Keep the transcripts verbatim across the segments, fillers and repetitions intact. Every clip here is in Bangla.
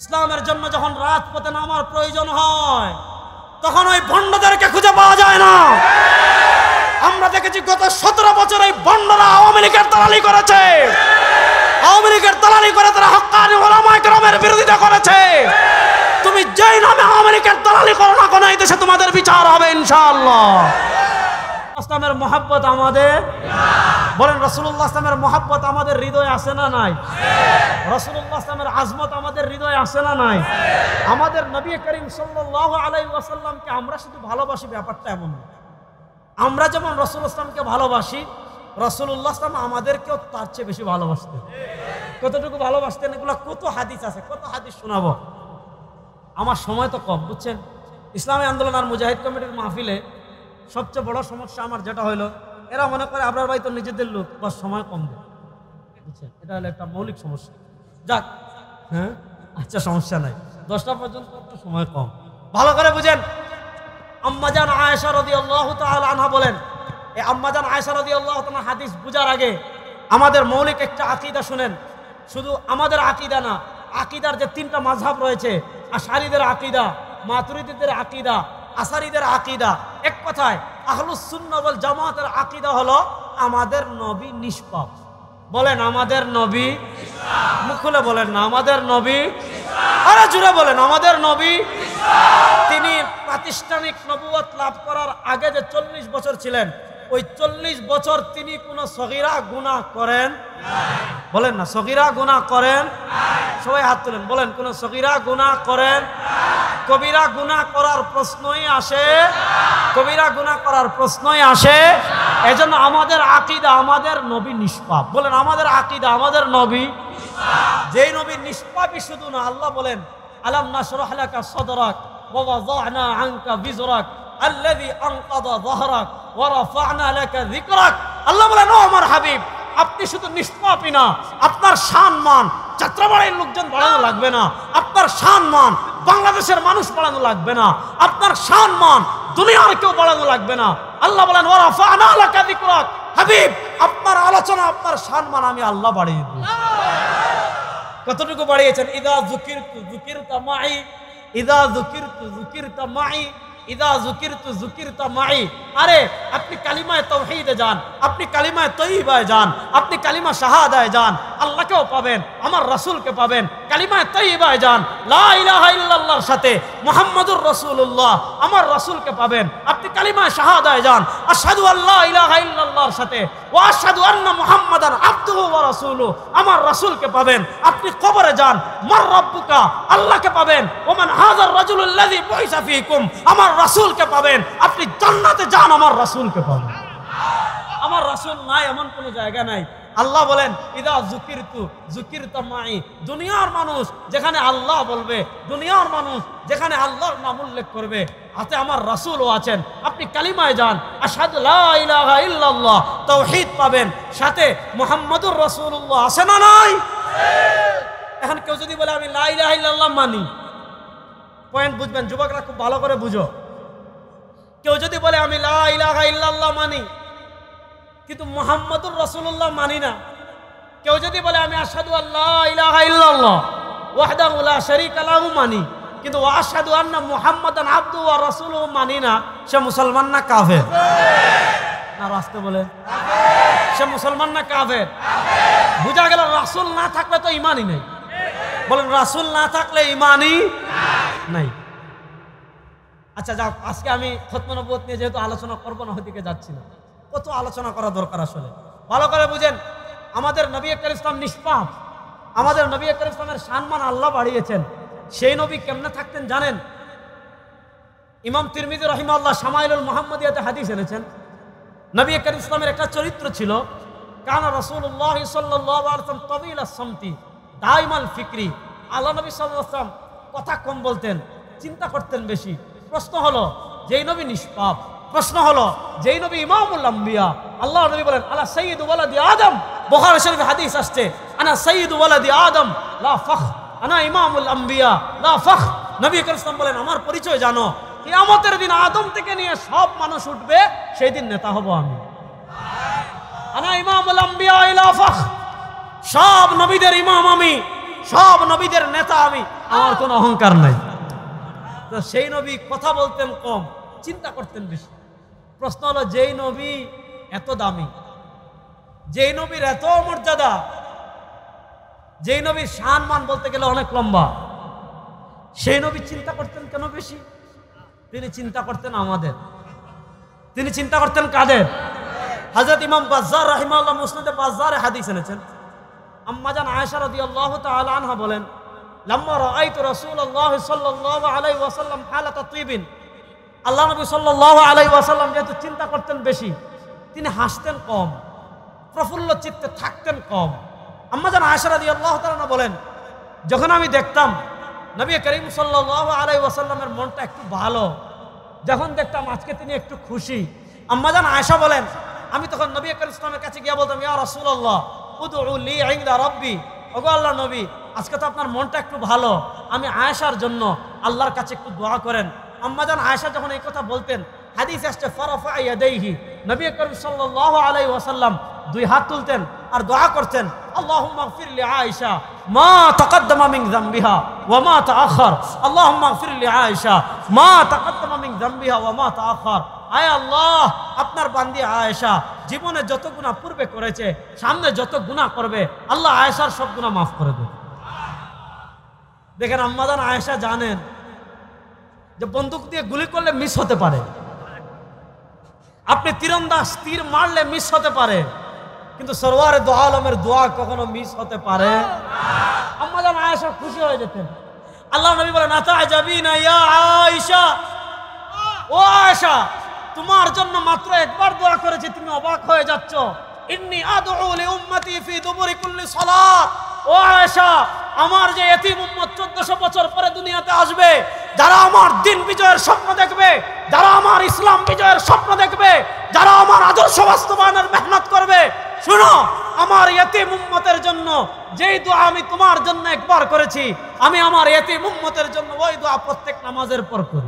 ইসলামের জন্য যখন রাজপথে নামার প্রয়োজন হয় তখন ওই ভণ্ডদেরকে খুঁজে পাওয়া যায় না। আমরা দেখেছি গত সতেরো বছর এই ভণ্ডরা আওয়ামী লীগের দালালি করেছে, আওয়ামী লীগের দালালি করে তারা হক্কানি ওলামায়ে কেরামের বিরোধিতা করেছে। তুমি যেই নামে আওয়ামী লীগের দালালি করো না কেন এই দেশে তোমাদের বিচার হবে ইনশাআল্লাহ। ইসলামের মহব্বত আমাদের, বলেন রাসূলুল্লাহ ইসলামের মহব্বত আমাদের হৃদয়ে আছে না নাই? রাসূলুল্লাহ ইসলামের আজমত আমাদের হৃদয়ে আছে না নাই? আমাদের নবী করিম সাল্লাল্লাহু আলাইহি ওয়াসাল্লামকে আমরা শুধু ভালোবাসি ব্যাপারটা এমন না। আমরা যেমন রাসূলুল্লাহ ইসলামকে ভালোবাসি, রাসূলুল্লাহ ইসলাম আমাদেরকেও তার চেয়ে বেশি ভালোবাসতেন। কতটুকু ভালোবাসতেন এগুলো কত হাদিস আছে, কত হাদিস শোনাবো। আমার সময় তো কম, বুঝছেন। ইসলামী আন্দোলন আর মুজাহিদ কমিটির মাহফিলে সবচেয়ে বড় সমস্যা আমার যেটা হলো, এরা মনে করে আপনার ভাই তো নিজেদের লোক, বাস সময় কম দেয়, বুঝছেন। এটা হলো একটা মৌলিক সমস্যা। যাক, হ্যাঁ আচ্ছা সমস্যা নাই, দশটা পর্যন্ত একটু সময় কম। ভালো করে বুঝেন, আম্মাজান আয়েশা রাদিয়াল্লাহু তাআলা আনহা বলেন, এই আম্মাজান আয়েশা রাদিয়াল্লাহু তাআলা হাদিস বুঝার আগে আমাদের মৌলিক একটা আকীদা শুনেন। শুধু আমাদের আকীদা না, আকীদার যে তিনটা মাযহাব রয়েছে, আশআরীদের আকীদা, মাতুরিদীদের আকীদা, আসারীদের আকীদা, এক কথায় আহলুস সুন্নাহ ওয়াল জামাতের আকীদা হলো আমাদের নবী নিষ্পাপ। বলেন আমাদের নবী নিষ্পাপ। মুখ খুলে বলেন না আমাদের নবী নিষ্পাপ। আরে জোরে বলেন আমাদের নবী নিষ্পাপ। তিনি প্রাতিষ্ঠানিক নবুয়ত লাভ করার আগে যে চল্লিশ বছর ছিলেন, ওই চল্লিশ বছর তিনি কোনো সগীরা গুনাহ করেন নাই। বলেন না সগীরা গুনাহ করেন নাই। সবাই হাত তুলেন, বলেন কোন সগীরা গুনাহ করেন নাই। কবিরা গুনাহ করার প্রশ্নই আসে না, কবিরা গুনাহ করার প্রশ্নই আসে না। এজন্য আমাদের আকীদা আমাদের নবী নিষ্পাপ। বলেন আমাদের আকীদা আমাদের নবী নিষ্পাপ। যেই নবী নিষ্পাপই শুধু না, আল্লাহ বলেন আলাম নাশরাহ লাকা সাদরাক ওয়া ওয়াযা'না আনকা বিজরাক আল্লাযী আনকাযা যাহরাক ওয়া রাফা'না লাকা যিকরাক। আল্লাহ বলেন ও আমার হাবিব, আপনি শুধু নিষ্পাপই না, আপনার সম্মান যাত্রাবাড়ির লোকজন বাড়ানো লাগবে না, আপনার সম্মান বাংলাদেশের মানুষ বাড়ানো লাগবে না, আপনার সম্মান দুনিয়ার কেউ বাড়ানো লাগবে না। আল্লাহ বলেন ওয়া রাফা'না লাকা যিকরাক, হাবিব আপনার আলোচনা আপনার সম্মান আমি আল্লাহ বাড়িয়ে দেব। কতটুকু বাড়িয়েছেন? ইদা যুকিরতু যুকিরতা মাই, ইদা যুকিরতু যুকিরতা মাই, ইদা যুকিরতু যুকিরতা মাই। আরে আপনি কালিমায়ে তাওহীদে যান, আপনি কালিমায়ে তয়্যিবায় যান, আপনি কালিমা শাহাদায় যান, আল্লাহকেও পাবেন, আমার রাসূলকে পাবেন। কালিমায়ে তয়্যিবায় যান, লা ইলাহা ইল্লাল্লাহর সাথে মুহাম্মাদুর রাসূলুল্লাহ আমার রাসূলকে পাবেন। আপনি কালিমায়ে শাহাদায় যান, আশহাদু আল্লা ইলাহা ইল্লাল্লাহর সাথে ওয়া আশহাদু আন্না মুহাম্মাদান আবদুহু ওয়া রাসূলুহু আমার রাসূলকে পাবেন। আপনি কবরে যান, মার রাব্বুকা আল্লাহকে পাবেন, ওমান হাযার রাজুলুল্লাযী বুইসা ফীকুম আমার রাসূলকে পাবেন। আপনি জান্নাতে যান, আমার রাসূলকে পাবেন। আমার রাসূল নাই এমন কোনো জায়গা নাই। আল্লাহ বলেন ইদা যুকিরতু যুকিরতা মাই। দুনিয়ার মানুষ যেখানে আল্লাহ বলবে, দুনিয়ার মানুষ যেখানে আল্লাহর নাম উল্লেখ করবে, হাতে আমার রাসূলও আছেন। আপনি কালিমায় যান, আশহাদু লা ইলাহা ইল্লাল্লাহ তাওহীদ পাবেন, সাথে মুহাম্মাদুর রাসূলুল্লাহ আছে না নাই? এখন কেউ যদি বলে আমি লা ইলাহা ইল্লাল্লাহ মানি, পয়েন্ট বুঝবেন যুবকরা, খুব ভালো করে বুঝো। কেউ যদি বলে আমি লা ইলাহা ইল্লাল্লাহ মানি কিন্তু মুহাম্মাদুর রাসূলুল্লাহ মানি না, কেউ যদি বলে আমি আশহাদু আল্লা ইলাহা ইল্লাল্লাহ ওয়াহদাহু লা শারীকা লাহু মানি কিন্তু ওয়া আশহাদু আন্না মুহাম্মাদান আবদুহু ওয়া রাসূলুহু মানি না, সে মুসলমান না কাফের? না রাস্তে বলে সে মুসলমান না কাফের? বুঝা গেল রাসূল না থাকলে তো ঈমানই নেই। বলেন রাসূল না থাকলে ঈমানই নাই। আচ্ছা যাক, আজকে আমি খতমে নবুয়ত নিয়ে যেহেতু আলোচনা করব না, ওদিকে যাচ্ছি না। কত আলোচনা করা দরকার আসলে, ভালো করে বুঝেন। আমাদের নবী করিম ইসলাম নিষ্পাপ, আমাদের নবী করিম ইসলামের সম্মান আল্লাহ বাড়িয়েছেন। সেই নবী কেমনে থাকতেন জানেন? ইমাম তিরমিজি রাহিমাহুল্লাহ শামাইলুল মুহাম্মাদিয়াতে হাদিস এনেছেন। নবী করিম ইসলামের একটা চরিত্র ছিল, কানা রাসূলুল্লাহ সাল্লাল্লাহু আলাইহি ওয়াসাল্লাম তাওয়িলাস সামতি দাইমাল ফিকরি। আল্লাহ নবী সাল্লাল্লাহু আলাইহি ওয়াসাল্লাম কথা কম বলতেন, চিন্তা করতেন বেশি। প্রশ্ন হলো যেই নবী নিষ্পাপ, প্রশ্ন হলো যেই নবী ইমামুল আম্বিয়া, আল্লাহ নবী বলেন আলা সাইয়্যিদু ওয়ালাদি আদম, বুখারী শরীফে হাদিস আসছে আনা সাইয়্যিদু ওয়ালাদি আদম লা ফখর আনা ইমামুল আম্বিয়া লা ফখর। নবী করিম সাল্লাল্লাহু আলাইহি ওয়াসাল্লাম বলেন আমার পরিচয় জানো, কিয়ামতের দিন আদম থেকে নিয়ে সব মানুষ উঠবে, সেই দিন নেতা হব আমি। আনা ইমামুল আম্বিয়া লা ফখর, সব নবীদের ইমাম আমি, সব নবীদের নেতা আমি, আমার কোনো অহংকার নাই। তো সেই নবী কথা বলতেন কম, চিন্তা করতেন বেশি। প্রশ্ন হলো, যেই নবী এত দামি, যেই নবীর এত মর্যাদা, যেই নবীর সম্মান বলতে গেলে অনেক লম্বা, সেই নবী চিন্তা করতেন কেন বেশি? তিনি চিন্তা করতেন আমাদের, তিনি চিন্তা করতেন কাদের? হযরত ইমাম বাজ্জার রাহিমাহুল্লাহ মুসনাদে বাজ্জারে হাদিস এনেছেন। আম্মা জান আয়েশা রাদিয়াল্লাহু তাআলা আনহা বলেন, লাম্মা রাআইতু রাসূলুল্লাহ সাল্লাল্লাহু আলাইহি ওয়াসাল্লাম হালাতা তিবিন, আল্লাহ নবী সাল্লাল্লাহু আলাইহি ওয়াসাল্লাম যেহেতু চিন্তা করতেন বেশি, তিনি হাসতেন কম, প্রফুল্ল চিত্তে থাকতেন কম। আম্মা জান আয়েশা রাদিয়াল্লাহু তাআলা বলেন, যখন আমি দেখতাম নবী করিম সাল্লাল্লাহু আলাইহি ওয়াসাল্লামের মনটা একটু ভালো, যখন দেখতাম আজকে তিনি একটু খুশি, আম্মা জান আয়েশা বলেন, আমি তখন নবী করিম সাল্লাল্লাহু কাছে গিয়ে বলতাম, ইয়া রাসূলুল্লাহ উদউ লি ইনদা রাব্বি, ওগো আল্লাহর নবী, আজকে তো আপনার মনটা একটু ভালো, আমি আয়েশার জন্য আল্লাহর কাছে একটু দোয়া করেন। আম্মা জান আয়েশা যখন এই কথা বলতেন, হাদিস আসছে ফারাফা ইয়াদাইহি, নবী করিম সাল্লাল্লাহু আলাইহি ওয়াসাল্লাম দুই হাত তুলতেন আর দোয়া করতেন, আল্লাহুম্মা গফির লি আয়েশা মা তাকাদ্দামা মিন যামবিহা ওয়া মা তাআখার, আল্লাহুম্মা গফির লি আয়েশা মা তাকাদ্দামা মিন যামবিহা ওয়া মা তাআখার। আয় আল্লাহ, আপনার বান্দি আয়েশা জীবনে যত গুনাহ পূর্বে করেছে, সামনে যত গুনাহ করবে, আল্লাহ আয়েশার সব গুনাহ মাফ করে দেবে। দেখেন, আম্মা জান আয়েশা জানেন যে বন্দুক দিয়ে গুলি করলে মিস হতে পারে, আপনি তীরন্দাজ তীর মারলে মিস হতে পারে, কিন্তু সরওয়ারে দো আলমের দোয়া কখনো মিস হতে পারে। আম্মা জান আয়েশা খুশি হয়ে যেতেন। আল্লাহ নবী বলেন, আতাজাবিনা ইয়া আয়েশা, ও আয়েশা, তোমার জন্য মাত্র একবার দোয়া করেছি, তুমি অবাক হয়ে যাচ্ছ। ইন্নী আদউ লি উম্মতি ফি দুবুরি কুল্লি সালাত, ও আয়েশা, আমার যে এতিম উম্মত চোদ্দশো বছর পরে দুনিয়াতে আসবে, যারা আমার দিন বিজয়ের স্বপ্ন দেখবে, যারা আমার ইসলাম বিজয়ের স্বপ্ন দেখবে, যারা আমার আদর্শ বাস্তবায়নের মেহনত করবে, শুনো, আমার এতিম উম্মতের জন্য যেই দোয়া আমি তোমার জন্য একবার করেছি, আমি আমার এতিম উম্মতের জন্য ওই দোয়া প্রত্যেক নামাজের পর করি।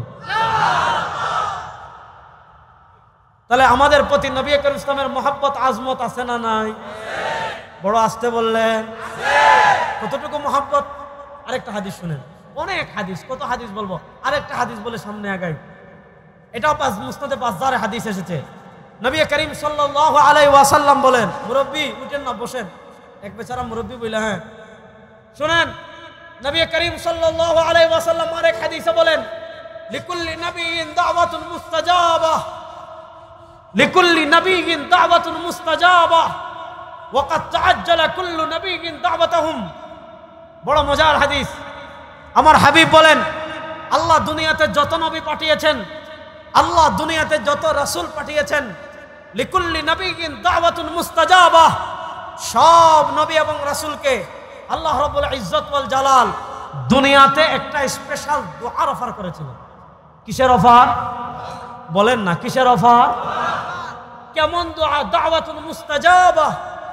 তাহলে আমাদের প্রতি নবী করিম ইসলামের মহব্বত আজমত আছে না নাই? বড় আসতে বললেন, কতটুকু মহব্বত। আরেকটা হাদিস শুনেন, অনেক হাদিস, কত হাদিস বলবো, আরেকটা হাদিস বলে সামনে আগাই। এটাও মুসনাদে বাজ্জারে হাদিস এসেছে। নবী করিম সাল্লাল্লাহু আলাইহি ওয়াসাল্লাম বলেন, মুরব্বি উঠেন না, বসেন। এক বেচারা মুরব্বি বলে, হ্যাঁ শুনেন, নবী করিম সাল্লাল্লাহু আলাইহি ওয়াসাল্লাম আরেক হাদিসে বলেন, লিকুল্লি নবিয়্যিন দাওয়াতুন মুস্তাজাবা, লিকুল্লি নবিয়্যিন দাওয়াতুন মুস্তাজাবা ওয়া ক্বাদ তাআজ্জালা কুল্লু নবিয়্যিন দাওয়াতাহুম। বড় মজার হাদিস। আমার হাবিব বলেন, আল্লাহ দুনিয়াতে যত নবী পাঠিয়েছেন, আল্লাহ দুনিয়াতে যত রাসূল পাঠিয়েছেন, লিকুল্লি নবিয়্যিন দাওয়াতুন মুস্তাজাবা, সব নবী এবং রাসূলকে আল্লাহ রাব্বুল ইজ্জত ওয়াল জালাল দুনিয়াতে একটা স্পেশাল দোয়ার অফার করেছিল। কিসের অফার? বলেন না, কিসের অফার? কেমন দোয়া? দাওয়াতুন মুস্তাজাবা।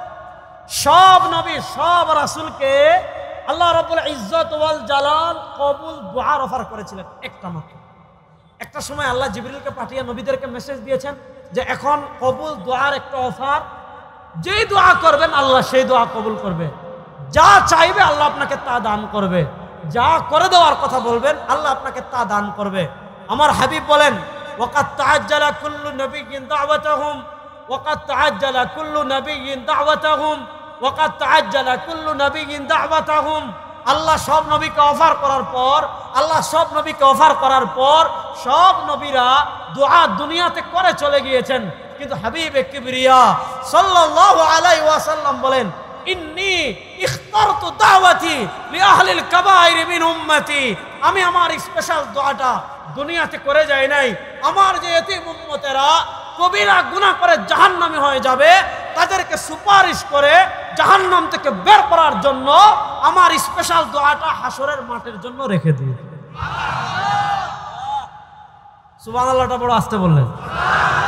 সব নবী সব রাসূলকে আল্লাহ রাব্বুল ইজ্জত ওয়াল জালাল কবুল দোয়ার অফার করেছিলেন, একটা মাত্র। একটা সময় আল্লাহ জিবরিলকে পাঠিয়ে নবীদেরকে মেসেজ দিয়েছেন যে এখন কবুল দোয়ার একটা অফার, যেই দোয়া করবেন আল্লাহ সেই দোয়া কবুল করবে, যা চাইবে আল্লাহ আপনাকে তা দান করবে, যা করে দেওয়ার কথা বলবেন আল্লাহ আপনাকে তা দান করবে। আমার হাবিব বলেন, ওয়াকাদ তাআজ্জালা কুল্লু নবিয়্যিন দাওয়াতাহুম, ওয়াকাদ তাআজ্জালা কুল্লু নবিয়্যিন দাওয়াতাহুম, ওয়াকাদ তাআজ্জালা কুল্লু নবিয়্যিন দাওয়াতাহুম। আল্লাহ সব নবীকে অফার করার পর, আল্লাহ সব নবীকে অফার করার পর সব নবীরা দোয়া দুনিয়াতে করে চলে গিয়েছেন, কিন্তু হাবিবে কিবরিয়া সাল্লাল্লাহু আলাইহি ওয়াসাল্লাম বলেন, ইন্নী ইখতারতু দাওয়াতি লিআহলিল কাবাইর মিন উম্মতি, আমি আমার স্পেশাল দোয়াটা দুনিয়াতে করে যাই নাই, আমার যে এতিম উম্মতেরা কবিরা গুনাহ করে জাহান্নামী হয়ে যাবে, তাদেরকে সুপারিশ করে জাহান্নাম থেকে বের করার জন্য আমার স্পেশাল দোয়াটা হাসরের মাঠের জন্য রেখে দিই। সুবহানাল্লাহটা বড় আসতে বললেন।